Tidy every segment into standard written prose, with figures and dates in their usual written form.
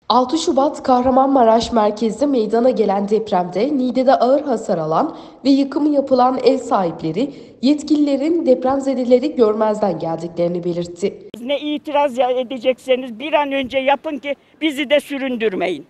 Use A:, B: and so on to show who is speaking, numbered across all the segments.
A: 6 Şubat Kahramanmaraş merkezli meydana gelen depremde Niğde'de ağır hasar alan ve yıkımı yapılan ev sahipleri yetkililerin depremzedeleri görmezden geldiklerini belirtti.
B: Ne itiraz edecekseniz bir an önce yapın ki bizi de süründürmeyin.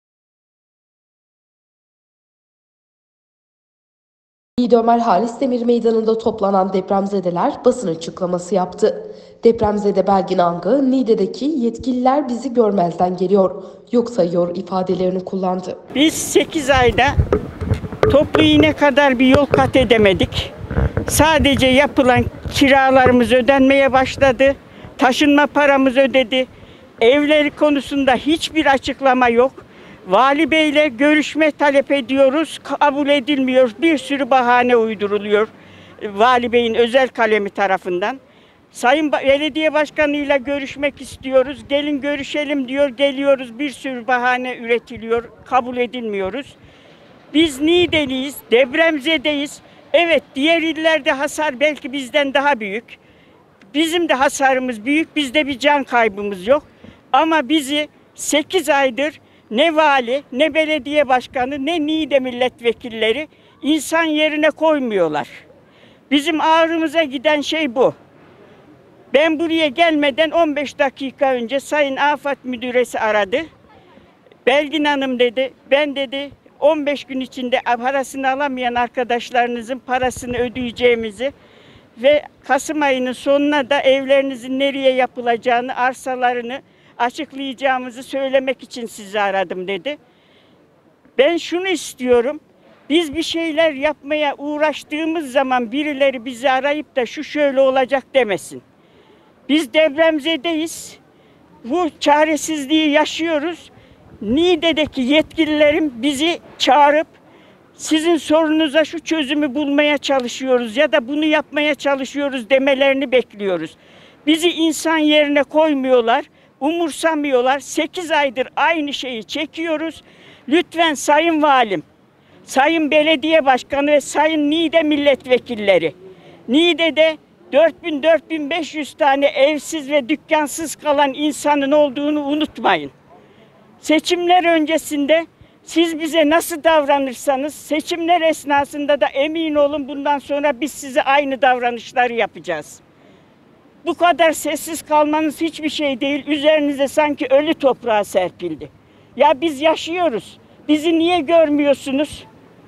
A: Niğde Ömer Halis Demir Meydanı'nda toplanan depremzedeler basın açıklaması yaptı. Depremzede Belgin Angı, Niğde'deki yetkililer bizi görmezden geliyor, yok sayıyor ifadelerini kullandı.
B: Biz 8 ayda toplu iğne kadar bir yol kat edemedik. Sadece yapılan kiralarımız ödenmeye başladı. Taşınma paramız ödedi. Evleri konusunda hiçbir açıklama yok. Vali Bey'le görüşme talep ediyoruz. Kabul edilmiyor. Bir sürü bahane uyduruluyor. Vali Bey'in özel kalemi tarafından. Sayın Belediye Başkanı'yla görüşmek istiyoruz. Gelin görüşelim diyor. Geliyoruz. Bir sürü bahane üretiliyor. Kabul edilmiyoruz. Biz Niğdeliyiz, depremzedeyiz. Evet, diğer illerde hasar belki bizden daha büyük. Bizim de hasarımız büyük, bizde bir can kaybımız yok. Ama bizi 8 aydır ne vali, ne belediye başkanı, ne Niğde milletvekilleri insan yerine koymuyorlar. Bizim ağrımıza giden şey bu. Ben buraya gelmeden 15 dakika önce Sayın Afet Müdüresi aradı. Belgin Hanım dedi, ben dedi 15 gün içinde parasını alamayan arkadaşlarınızın parasını ödeyeceğimizi ve Kasım ayının sonuna da evlerinizin nereye yapılacağını, arsalarını açıklayacağımızı söylemek için sizi aradım dedi. Ben şunu istiyorum, biz bir şeyler yapmaya uğraştığımız zaman birileri bizi arayıp da şu şöyle olacak demesin. Biz depremzedeyiz, bu çaresizliği yaşıyoruz. Niğde'deki yetkililerin bizi çağırıp sizin sorunuza şu çözümü bulmaya çalışıyoruz ya da bunu yapmaya çalışıyoruz demelerini bekliyoruz. Bizi insan yerine koymuyorlar, umursamıyorlar. 8 aydır aynı şeyi çekiyoruz. Lütfen Sayın Valim, Sayın Belediye Başkanı ve Sayın Niğde milletvekilleri, Niğde'de 4.000-4.500 tane evsiz ve dükkansız kalan insanın olduğunu unutmayın. Seçimler öncesinde siz bize nasıl davranırsanız seçimler esnasında da emin olun bundan sonra biz size aynı davranışları yapacağız. Bu kadar sessiz kalmanız hiçbir şey değil. Üzerinize sanki ölü toprağa serpildi. Ya biz yaşıyoruz. Bizi niye görmüyorsunuz?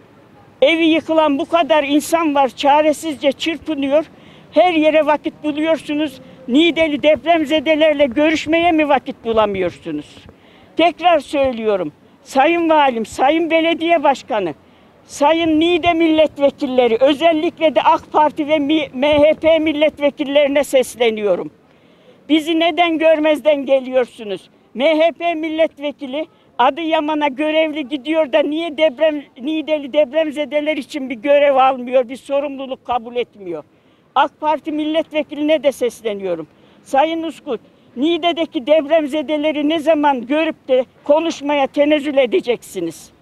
B: Evi yıkılan bu kadar insan var. Çaresizce çırpınıyor. Her yere vakit buluyorsunuz. Niğdeli depremzedelerle görüşmeye mi vakit bulamıyorsunuz? Tekrar söylüyorum. Sayın Valim, Sayın Belediye Başkanı, Sayın Niğde milletvekilleri, özellikle de AK Parti ve MHP milletvekillerine sesleniyorum. Bizi neden görmezden geliyorsunuz? MHP milletvekili Adıyaman'a görevli gidiyor da niye Niğdeli depremzedeler için bir görev almıyor, bir sorumluluk kabul etmiyor? AK Parti milletvekiline de sesleniyorum. Sayın Uskut, Niğde'deki depremzedeleri ne zaman görüp de konuşmaya tenezzül edeceksiniz?